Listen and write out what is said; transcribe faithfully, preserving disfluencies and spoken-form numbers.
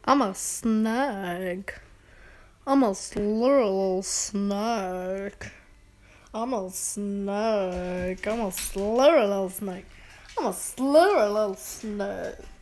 I'm a snake. I'm a slurry little snake. I'm a snake. I'm a slurry little snake. I'm a slurry little snake.